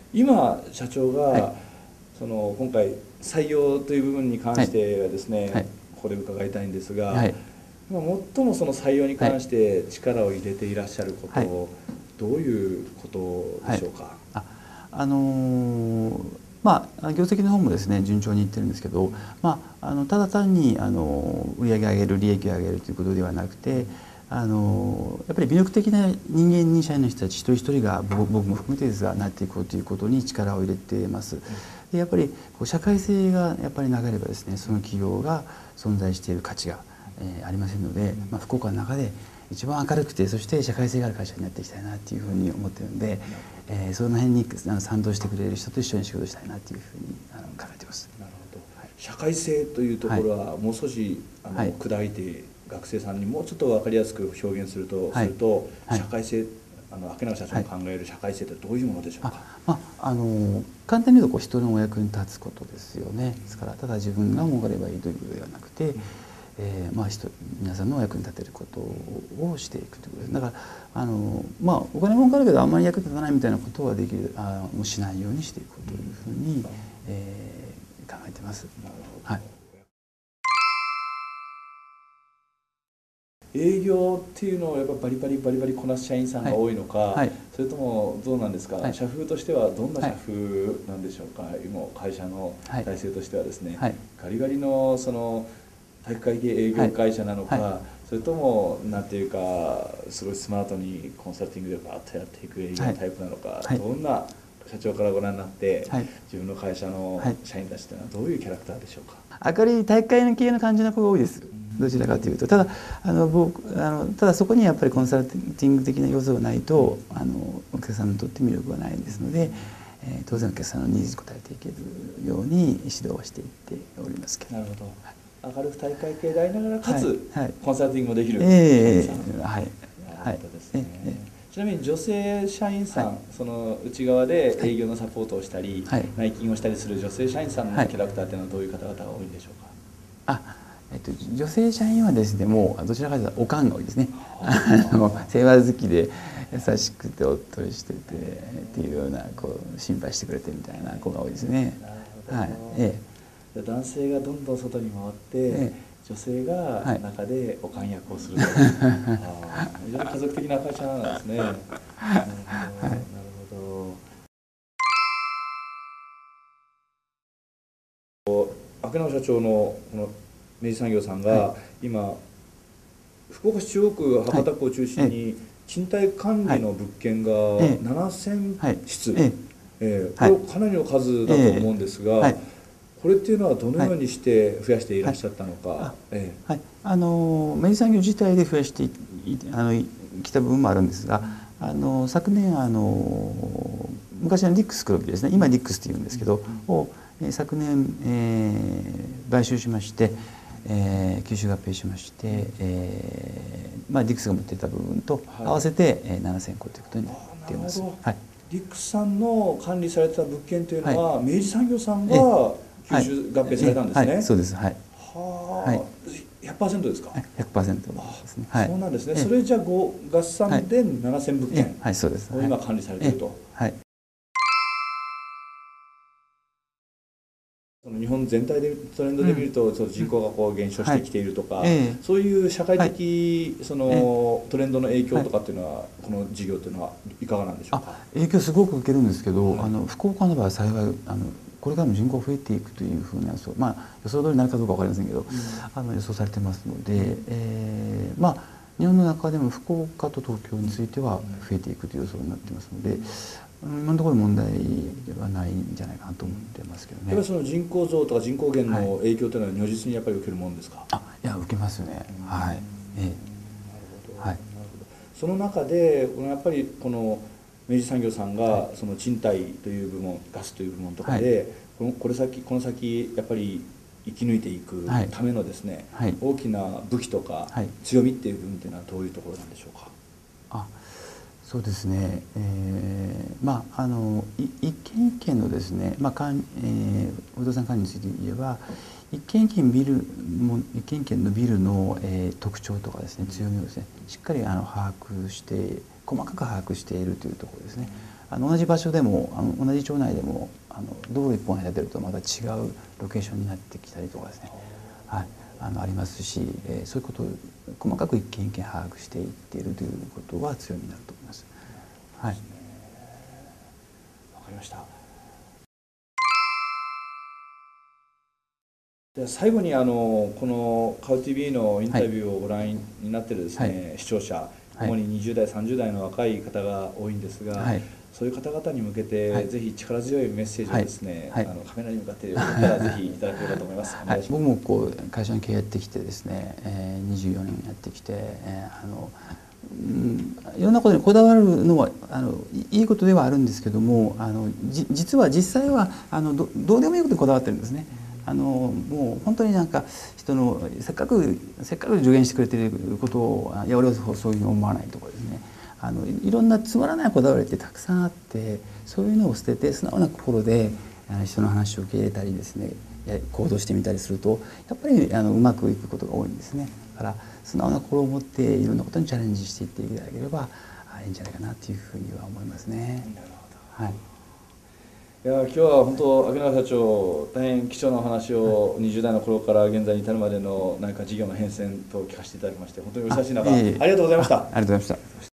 今社長が、 はい、 今回採用という部分に関してはですね、 はい、 ここで伺いたいんですが、 はい、 今最もその採用に関して力を入れていらっしゃること、 はい、 どういうことでしょうか。 あ、まあ業績の方もですね順調にいってるんですけど、まあただ単に売上上げる利益を上げるということではなくて、やっぱり魅力的な人間に社員の人たち一人一人が僕も含めてですがなっていこうということに力を入れています。でやっぱり社会性がやっぱりなければですね、その企業が存在している価値が、ありませんので、まあ、福岡の中で一番明るくてそして社会性がある会社になっていきたいなっていうふうに思ってるんで、その辺に賛同してくれる人と一緒に仕事したいなっていうふうに考えています。 なるほど。社会性というところはもう少しはい、 砕いて学生さんにもうちょっと分かりやすく表現すると、 はい、はい、 社会性、明永社長の考える社会性ってどういうものでしょうか。 まあ、簡単に言うと人のお役に立つことですよね。ですからただ自分が儲かればいいということではなくて、まあ、皆さんのお役に立てることをしていくということです。だからまあ、お金儲かるけどあんまり役に立たないみたいなことはできるもうしないようにしていこうというふうに、考えてます。 なるほど。 はい、 営業っていうのをやっぱバリバリバリバリこなす社員さんが多いのか、 はい、 それともどうなんですか、 はい、 社風としてはどんな社風なんでしょうか。今会社の体制としてはですね、 はい、 ガリガリの体育会系営業会社なのか、 はい、 それともなんていうかすごいスマートにコンサルティングでバーッとやっていく営業タイプなのか、 はい、 どんな社長からご覧になって、 はい、 自分の会社の社員たちというのはどういうキャラクターでしょうか。 明るい体育会系の感じの子が多いです。どちらかというと、ただただそこにやっぱりコンサルティング的な要素がないとお客さんにとって魅力がないですので、当然お客さんのニーズに応えていけるように指導をしていっておりますけど。 なるほど。明るく体育会系でありながらかつ、 はい、 コンサルティングもできる社員さん。 はい、 なるほどですね。ちなみに女性社員さん、はい、その内側で営業のサポートをしたり、はい、内勤をしたりする女性社員さんのキャラクターっていうのはどういう方々が多いんでしょうか。 女性社員はですね、もうどちらかというとおかんが多いですね。世話好きで優しくておっとりしててっていうような心配してくれてみたいな子が多いですね。 なるほど。男性がどんどん外に回って、女性が中でおかん役をすると、非常に家族的な会社なんですね。なるほど、なるほど。明永社長のこの明治産業さんが今、福岡市中央区博多区を中心に賃貸管理の物件が7000室、これかなりの数だと思うんですが、これっていうのはどのようにして増やしていらっしゃったのか。 明治産業自体で増やしてきた部分もあるんですが、昨年昔のディックス黒木ですね、今ディックスっていうんですけどを昨年、買収しまして、吸収合併しまして、まあ、ディックスが持っていた部分と合わせて7000戸ということになっています。 ディックスさんの管理された物件というのは、明治産業さんが吸収合併されたんですね。 そうです。はい。 100% ですか。 100% ですね。 そうなんですね。それじゃ合算で7000物件を今管理されていると。日本全体でトレンドで見ると、人口が減少してきているとか、そういう社会的トレンドの影響とかっていうのは、この事業っていうのはいかがなんでしょうか。 影響すごく受けるんですけど、福岡の場合は幸いこれからも人口増えていくというふうな予想通りになるかどうか分かりませんけど、予想されてますので、まあ日本の中でも福岡と東京については増えていくという予想になってますので、今のところ問題ではないんじゃないかなと思ってますけどね。 やっぱりその人口増とか人口減の影響というのは如実にやっぱり受けるものですか。 いや、受けますよね。はい。 その中でやっぱりこの明治産業さんがその賃貸という部門、ガスという部門とかでこの先やっぱり生き抜いていくためのですね、大きな武器とか強みっていう部分っていうのはどういうところなんでしょうか。 そうですね。まあ一軒一軒のですね、不動産管理について言えば、一軒一軒のビルの特徴とかですね、強みをですね、しっかり把握して細かく把握しているというところですね。 同じ場所でも同じ町内でも道路一本隔てるとまた違うロケーションになってきたりとかですね、はい、ありますし、そういうことを細かく一軒一軒把握していっているということは強みになると思います。はい、わかりました。では最後にこのカウ TV のインタビューをご覧になっているですね、視聴者、主に20代30代の若い方が多いんですが、そういう方々に向けて、ぜひ力強いメッセージをですね、カメラに向かって言ったらぜひいただければと思います。 僕もこう会社の経営やってきてですね、24年やってきて、いろんなことにこだわるのはいいことではあるんですけども、実際はどうでもいいことにこだわってるんですね。もう本当になんか人のせっかく助言してくれていることをいや俺はそういうふうに思わないとかですね、いろんなつまらないこだわりってたくさんあって、そういうのを捨てて素直な心で人の話を受け入れたりですね、行動してみたりするとやっぱりうまくいくことが多いんですね。だから素直な心を持っていろんなことにチャレンジしていっていただければいいんじゃないかなというふうには思いますね。なるほど。はい。 いや今日は本当秋永社長大変貴重なお話を20代の頃から現在に至るまでの何か事業の変遷と聞かせていただきまして本当にお久しい中ありがとうございました。 ありがとうございました。